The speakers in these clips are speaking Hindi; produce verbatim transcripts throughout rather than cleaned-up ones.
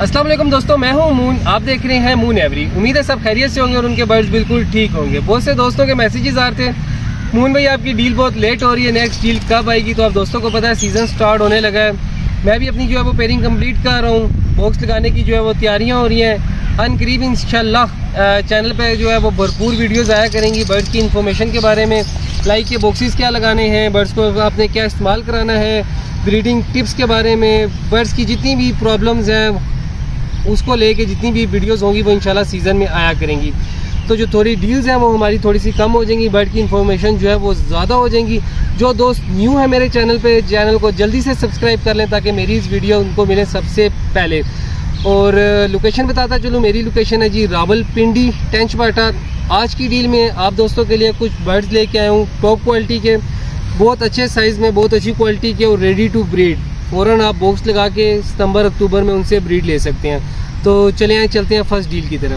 अस्सलाम वालेकुम दोस्तों, मैं हूं मून। आप देख रहे हैं मून एवरी। उम्मीद है सब खैरियत से होंगे और उनके बर्ड्स बिल्कुल ठीक होंगे। बहुत से दोस्तों के मैसेजेस आ रहे थे, मून भाई आपकी डील बहुत लेट हो रही है, नेक्स्ट डील कब आएगी? तो आप दोस्तों को पता है सीज़न स्टार्ट होने लगा है। मैं भी अपनी जो है वो पेयरिंग कंप्लीट कर रहा हूँ, बॉक्स लगाने की जो है वो तैयारियाँ हो रही हैं। अनकरीब इंशाल्लाह चैनल पे जो है वो भरपूर वीडियोस आया करेंगी बर्ड्स की इन्फॉर्मेशन के बारे में, लाइक के बॉक्सेस क्या लगाने हैं, बर्ड्स को आपने क्या इस्तेमाल कराना है, ब्रीडिंग टिप्स के बारे में, बर्ड्स की जितनी भी प्रॉब्लम्स हैं उसको लेके जितनी भी वीडियोस होंगी वो इंशाल्लाह सीज़न में आया करेंगी। तो जो थोड़ी डील्स हैं वो हमारी थोड़ी सी कम हो जाएंगी, बर्ड की इन्फॉर्मेशन जो है वो ज़्यादा हो जाएंगी। जो दोस्त न्यू है मेरे चैनल पे, चैनल को जल्दी से सब्सक्राइब कर लें ताकि मेरी इस वीडियो उनको मिले सबसे पहले। और लोकेशन बताता चलूँ, मेरी लोकेशन है जी रावलपिंडी टेंचबाटा। आज की डील में आप दोस्तों के लिए कुछ बर्ड्स लेके आया हूँ टॉप क्वालिटी के, बहुत अच्छे साइज़ में, बहुत अच्छी क्वालिटी के और रेडी टू ब्रीड। फ़ौरन आप बॉक्स लगा के सितंबर अक्टूबर में उनसे ब्रीड ले सकते हैं। तो चले आए चलते हैं फर्स्ट डील की तरफ।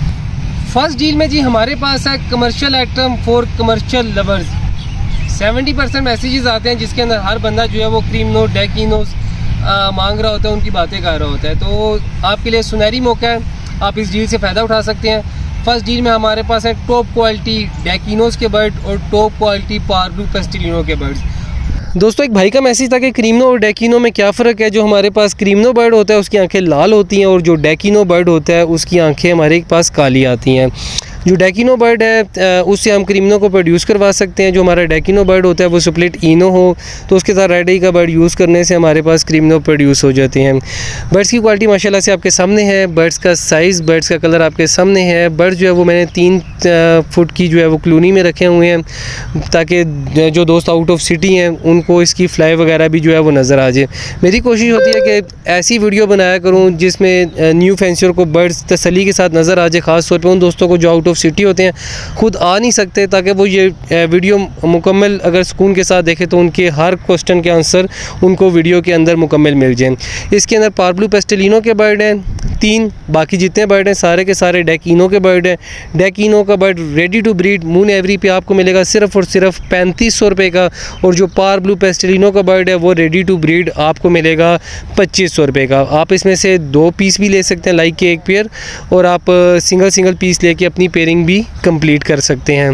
फर्स्ट डील में जी हमारे पास है commercial item for commercial lovers. Seventy percent messages आते हैं जिसके अंदर हर बंदा जो है वो क्रीमनोस डेकिनोस मांग रहा होता है, उनकी बातें कर रहा होता है। तो आपके लिए सुनहरी मौका है, आप इस डील से फ़ायदा उठा सकते हैं। फर्स्ट डील में हमारे पास है टॉप क्वालिटी डेकिनोस के बर्ड और टॉप क्वालिटी पारब्लू पेस्टिलिनो के बर्ड्स। दोस्तों एक भाई का मैसेज था कि क्रीमनो और डेकिनो में क्या फ़र्क है। जो हमारे पास क्रीमनो बर्ड होता है उसकी आंखें लाल होती हैं और जो डेकिनो बर्ड होता है उसकी आंखें हमारे पास काली आती हैं। जो डेकिनो बर्ड है उससे हम क्रीमनो को प्रोड्यूस करवा सकते हैं। जो हमारा डेकिनो बर्ड होता है वो स्प्लिट इनो हो तो उसके साथ रेड आई का बर्ड यूज़ करने से हमारे पास क्रीमनो प्रोड्यूस हो जाते हैं। बर्ड्स की क्वालिटी माशाल्लाह से आपके सामने है, बर्ड्स का साइज़, बर्ड्स का कलर आपके सामने है। बर्ड्स जो है वो मैंने तीन फुट की जो है वो क्लूनी में रखे हुए हैं ताकि जो दोस्त आउट ऑफ सिटी हैं उनको इसकी फ्लाई वगैरह भी जो है वो नज़र आ जाए। मेरी कोशिश होती है कि ऐसी वीडियो बनाया करूँ जिसमें न्यू फैंसियर को बर्ड्स तसल्ली के साथ नज़र आ जाए, ख़ास तौर पर उन दोस्तों को जो आउट ऑफ सिटी होते हैं, खुद आ नहीं सकते, ताकि वो ये वीडियो मुकम्मल अगर सुकून के साथ देखें तो उनके हर क्वेश्चन के आंसर उनको वीडियो के अंदर मुकम्मल मिल जाए। इसके अंदर पारब्लू पेस्टिलिनो के बर्ड हैं तीन, बाकी जितने बर्ड हैं सारे के सारे डेकिनो के बर्ड हैं। डेकिनो का bird ready to breed moon aviary पे आपको मिलेगा सिर्फ और सिर्फ पैंतीस सौ रुपये का, और जो पारब्लू पेस्टिलिनो का बर्ड है वो रेडी टू ब्रीड आपको मिलेगा पच्चीस सौ रुपये का। आप इसमें से दो पीस भी ले सकते हैं, लाइक के एक पेयर, और आप सिंगल सिंगल पीस लेके अपनी पेयरिंग भी कंप्लीट कर सकते हैं।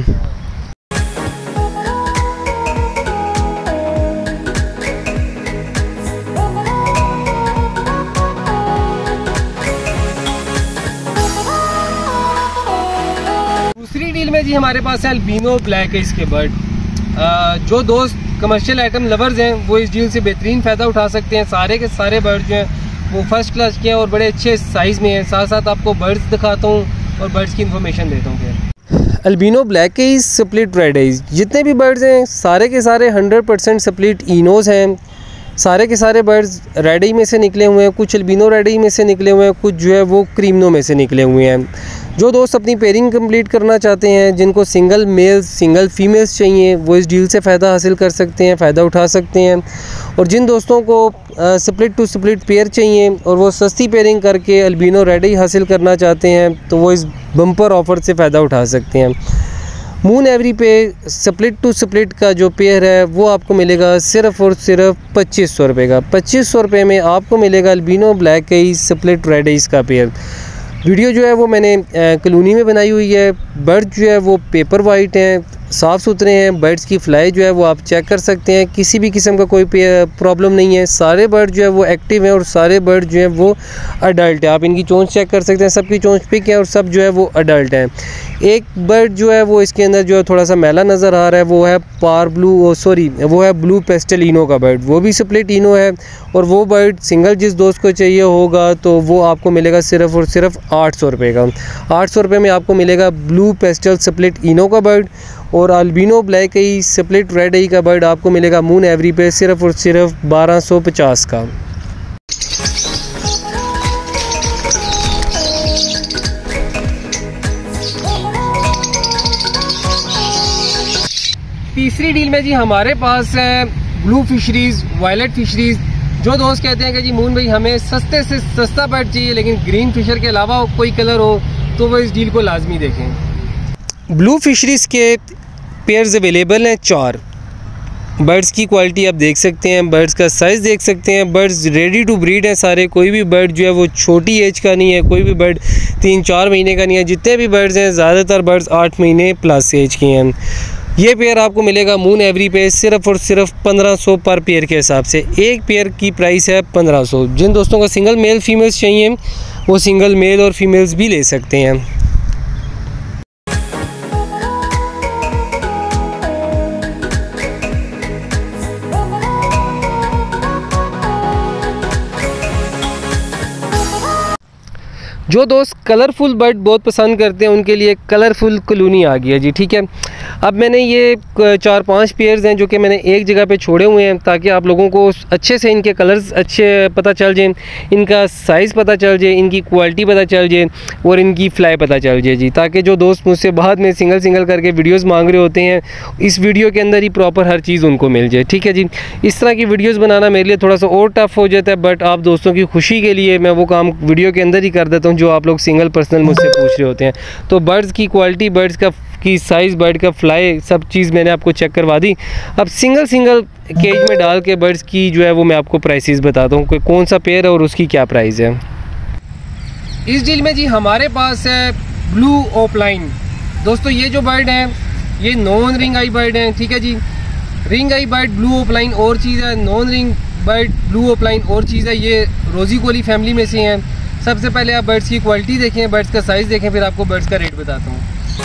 दूसरी डील में जी हमारे पास है अल्बिनो ब्लैक है इसके बर्ड। जो दोस्त कमर्शियल आइटम लवर्स हैं वो इस डील से बेहतरीन फ़ायदा उठा सकते हैं। सारे के सारे बर्ड जो हैं वो फर्स्ट क्लास के हैं और बड़े अच्छे साइज़ में हैं। साथ साथ आपको बर्ड्स दिखाता हूँ और बर्ड्स की इन्फॉर्मेशन देता हूँ। फिर अल्बिनो ब्लैक के स्प्लिट रेड आइज जितने भी बर्ड्स हैं सारे के सारे हंड्रेड परसेंट स्प्लिट इनोज हैं। सारे के सारे बर्ड्स रेड आई में से निकले हुए हैं, कुछ अल्बिनो रेड आई में से निकले हुए हैं, कुछ जो है वो क्रीमनो में से निकले हुए हैं। जो दोस्त अपनी पेयरिंग कंप्लीट करना चाहते हैं, जिनको सिंगल मेल्स सिंगल फीमेल्स चाहिए, वो इस डील से फ़ायदा हासिल कर सकते हैं, फ़ायदा उठा सकते हैं। और जिन दोस्तों को स्प्लिट टू स्प्लिट पेयर चाहिए और वो सस्ती पेयरिंग करके अल्बिनो रेड आई हासिल करना चाहते हैं तो वो इस बम्पर ऑफ़र से फ़ायदा उठा सकते हैं। मून एवरी पे स्प्लिट टू स्प्लिट का जो पेयर है वो आपको मिलेगा सिर्फ़ और सिर्फ पच्चीस सौ रुपये का। पच्चीस सौ रुपये में आपको मिलेगा अल्बिनो ब्लैक के स्प्लिट रेड आइज का पेयर। वीडियो जो है वो मैंने कॉलोनी में बनाई हुई है। बर्ड जो है वो पेपर वाइट हैं, साफ़ सुथरे हैं। बर्ड्स की फ्लाई जो है वो आप चेक कर सकते हैं, किसी भी किस्म का कोई प्रॉब्लम नहीं है। सारे बर्ड जो है वो एक्टिव हैं और सारे बर्ड जो है वो अडल्ट है। आप इनकी चोंच चेक कर सकते हैं, सबकी चोंच पिक है और सब जो है वो अडल्ट हैं। एक बर्ड जो है वो इसके अंदर जो है थोड़ा सा मैला नज़र आ रहा है, वो है पारब्लू सॉरी वो है ब्लू पेस्टिलिनो का बर्ड, वो भी स्प्लिट इनो है। और वो बर्ड सिंगल जिस दोस्त को चाहिए होगा तो वो आपको मिलेगा सिर्फ़ और सिर्फ आठ सौ रुपये का। आठ सौ रुपये में आपको मिलेगा ब्लू पेस्टल स्प्लिट इनो का बर्ड, और albino black eye split red eye का बर्ड आपको मिलेगा मून एवरी पे सिर्फ और सिर्फ बारह सौ पचास का। तीसरी डील में जी हमारे पास है ब्लू फिशरीज, वायलेट फिशरीज। जो दोस्त कहते हैं कि जी मून भाई हमें सस्ते से सस्ता बर्ड चाहिए लेकिन ग्रीन फिशर के अलावा कोई कलर हो, तो वो इस डील को लाजमी देखें। ब्लू फिशरीज के पेयर्स अवेलेबल हैं चार। बर्ड्स की क्वालिटी आप देख सकते हैं, बर्ड्स का साइज़ देख सकते हैं। बर्ड्स रेडी टू ब्रीड हैं सारे, कोई भी बर्ड जो है वो छोटी एज का नहीं है, कोई भी बर्ड तीन चार महीने का नहीं है। जितने भी बर्ड्स हैं ज़्यादातर बर्ड्स आठ महीने प्लस एज के हैं। ये पेयर आपको मिलेगा मून एवरी पे सिर्फ और सिर्फ पंद्रह सौ पर पेयर के हिसाब से। एक पेयर की प्राइस है पंद्रह सौ। जिन दोस्तों को सिंगल मेल फीमेल्स चाहिए वो सिंगल मेल और फीमेल्स भी ले सकते हैं। जो दोस्त कलरफुल बर्ड बहुत पसंद करते हैं उनके लिए कलरफुल कॉलोनी आ गई है जी, ठीक है। अब मैंने ये चार पांच पेयर्स हैं जो कि मैंने एक जगह पे छोड़े हुए हैं ताकि आप लोगों को अच्छे से इनके कलर्स अच्छे पता चल जाए, इनका साइज़ पता चल जाए, इनकी क्वालिटी पता चल जाए और इनकी फ्लाई पता चल जाए जी, ताकि जो दोस्त मुझसे बाद में सिंगल सिंगल करके वीडियोज़ मांग रहे होते हैं इस वीडियो के अंदर ही प्रॉपर हर चीज़ उनको मिल जाए, ठीक है जी। इस तरह की वीडियोज़ बनाना मेरे लिए थोड़ा सा और टफ हो जाता है, बट आप दोस्तों की खुशी के लिए मैं वो काम वीडियो के अंदर ही कर देता हूँ जो आप लोग सिंगल पर्सनल मुझसे पूछ रहे होते हैं। तो बर्ड्स की क्वालिटी, बर्ड्स का की साइज़, बर्ड का फ्लाई, सब चीज़ मैंने आपको चेक करवा दी। अब सिंगल सिंगल केज में डाल के बर्ड्स की जो है वो मैं आपको प्राइसेस बताता हूँ, कोई कौन सा पेयर है और उसकी क्या प्राइस है। इस डील में जी हमारे पास है ब्लू ओपलाइन। दोस्तों ये जो बर्ड है ये नॉन रिंग आई बर्ड है, ठीक है जी। Ringed bird blue opaline और चीज़ है, non ring bird blue opaline और चीज़ है। ये रोजी कोली फैमिली में से हैं। सबसे पहले आप बर्ड्स की क्वालिटी देखें, बर्ड्स का साइज़ देखें, फिर आपको बर्ड्स का रेट बताता हूँ।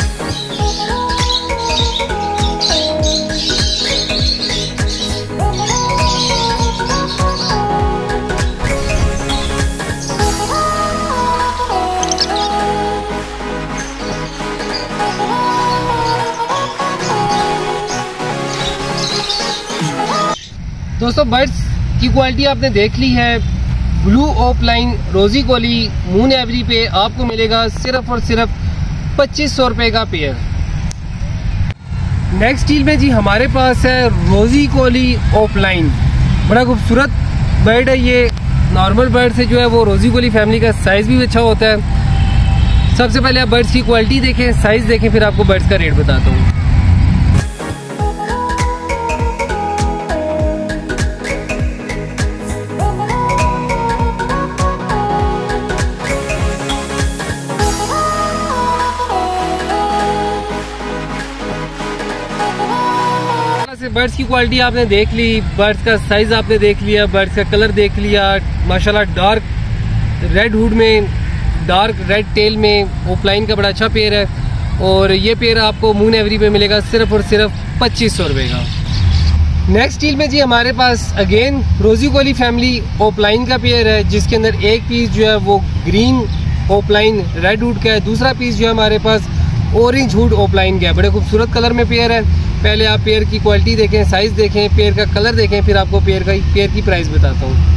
दोस्तों बर्ड्स की क्वालिटी आपने देख ली है। ब्लू ओपलाइन रोजी कोली मून एवरी पे आपको मिलेगा सिर्फ और सिर्फ पच्चीस सौ रुपये का पेयर। नेक्स्ट डील में जी हमारे पास है रोजी कोली ओपलाइन। बड़ा खूबसूरत बर्ड है ये। नॉर्मल बर्ड से जो है वो रोजी कोली फैमिली का साइज़ भी अच्छा होता है। सबसे पहले आप बर्ड्स की क्वालिटी देखें, साइज़ देखें, फिर आपको बर्ड्स का रेट बताता हूँ। बर्ड्स की क्वालिटी आपने देख ली, बर्ड्स का साइज़ आपने देख लिया, बर्ड्स का कलर देख लिया। माशाल्लाह डार्क रेड हुड में, डार्क रेड टेल में ओपलाइन का बड़ा अच्छा पेयर है और ये पेयर आपको मून एवरी पे मिलेगा सिर्फ और सिर्फ पच्चीस सौ रुपये का। नेक्स्ट डील में जी हमारे पास again roseicollis family opaline का पेयर है जिसके अंदर एक पीस जो है वो ग्रीन ओपलाइन रेड हुड का है, दूसरा पीस जो है हमारे पास ऑरेंज हुड ओपलाइन का है। बड़े खूबसूरत कलर में पेयर है। पहले आप पेयर की क्वालिटी देखें, साइज़ देखें, पेयर का कलर देखें, फिर आपको पेयर का पेयर की प्राइस बताता हूँ।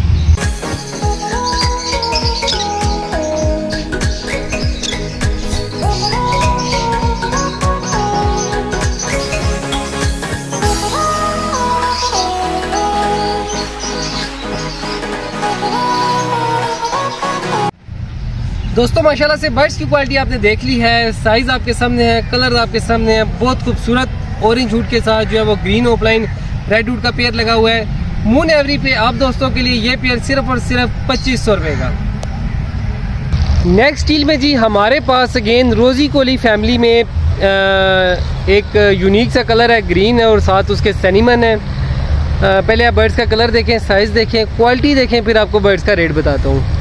दोस्तों माशाल्लाह से बर्ड्स की क्वालिटी आपने देख ली है, साइज़ आपके सामने है, कलर आपके सामने है। बहुत खूबसूरत ऑरेंज हुड के साथ जो है वो ग्रीन ओपलाइन रेड हुड का पेयर लगा हुआ है। मून एवरी पे आप दोस्तों के लिए ये पेयर सिर्फ और सिर्फ पच्चीस सौ रुपये का। नेक्स्ट डील में जी हमारे पास अगेन रोजी कोली फैमिली में एक यूनिक सा कलर है, ग्रीन है और साथ उसके सैनिमन है। पहले आप बर्ड्स का कलर देखें, साइज़ देखें, क्वालिटी देखें, फिर आपको बर्ड्स का रेट बताता हूँ।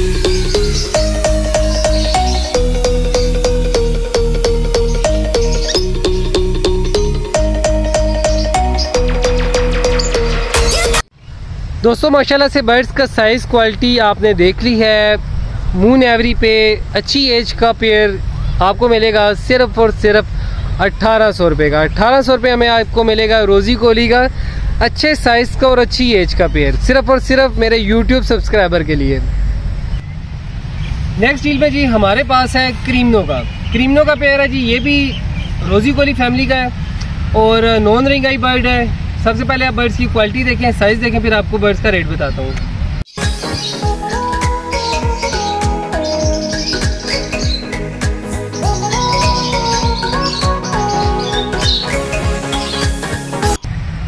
दोस्तों माशाल्लाह से बर्ड्स का साइज़ क्वालिटी आपने देख ली है। मून एवरी पे अच्छी एज का पेयर आपको मिलेगा सिर्फ और सिर्फ अट्ठारह सौ रुपये का। अट्ठारह सौ रुपये में आपको मिलेगा रोजी कोली का अच्छे साइज़ का और अच्छी एज का पेयर, सिर्फ और सिर्फ मेरे यूट्यूब सब्सक्राइबर के लिए। नेक्स्ट डील में जी हमारे पास है क्रीमनो का। क्रीमनो का पेयर है जी, ये भी रोजी कोली फैमिली का है और नॉन रिंग आई बर्ड है। सबसे पहले आप बर्ड्स की क्वालिटी देखें, साइज़ देखें, फिर आपको बर्ड्स का रेट बताता हूँ।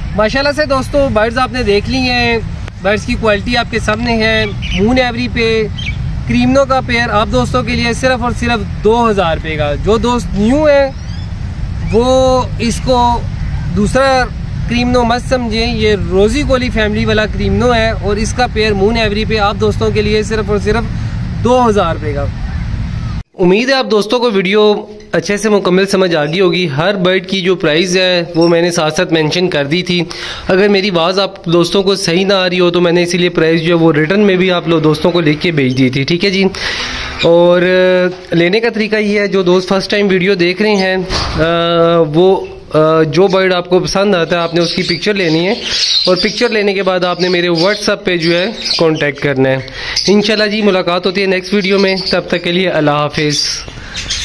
माशाल्लाह से दोस्तों बर्ड्स आपने देख ली हैं, बर्ड्स की क्वालिटी आपके सामने है। मून एवरी पे क्रीमनो का पेयर आप दोस्तों के लिए सिर्फ और सिर्फ दो हज़ार रुपये का। जो दोस्त न्यू है वो इसको दूसरा क्रीमनो मत समझें, ये रोजी कोली फैमिली वाला क्रीमनो है और इसका पेयर मून एवरी पे आप दोस्तों के लिए सिर्फ और सिर्फ दो हज़ार रुपये का। उम्मीद है आप दोस्तों को वीडियो अच्छे से मुकम्मल समझ आ गई होगी। हर बर्ड की जो प्राइस है वो मैंने साथ साथ मेंशन कर दी थी। अगर मेरी आवाज़ आप दोस्तों को सही ना आ रही हो तो मैंने इसीलिए प्राइस जो है वो रिटर्न में भी आप लोग दोस्तों को लिख के भेज दी थी, ठीक है जी। और लेने का तरीका ये है, जो दोस्त फर्स्ट टाइम वीडियो देख रहे हैं आ, वो जो बर्ड आपको पसंद आता है आपने उसकी पिक्चर लेनी है और पिक्चर लेने के बाद आपने मेरे व्हाट्सएप पे जो है कांटेक्ट करना है। इंशाल्लाह जी मुलाकात होती है नेक्स्ट वीडियो में, तब तक के लिए अल्लाह हाफिज़।